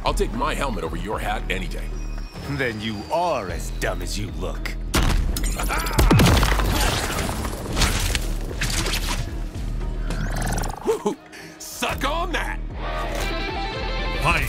I'll take my helmet over your hat any day. Then you are as dumb as you look. Woo-hoo. Suck on that! Fight!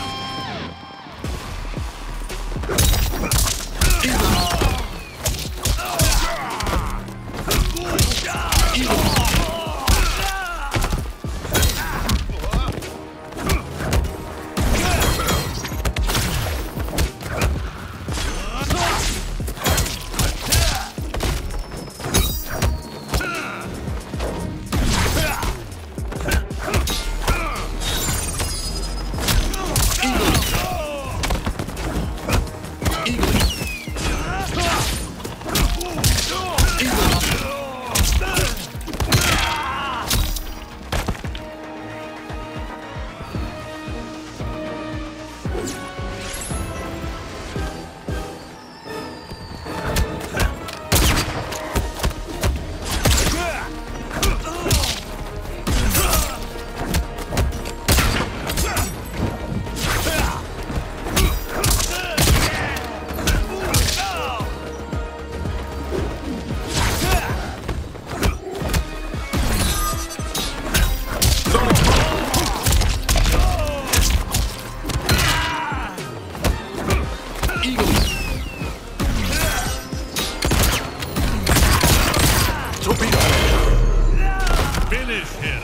Finish him!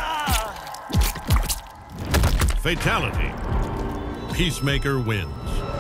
Fatality. Peacemaker wins.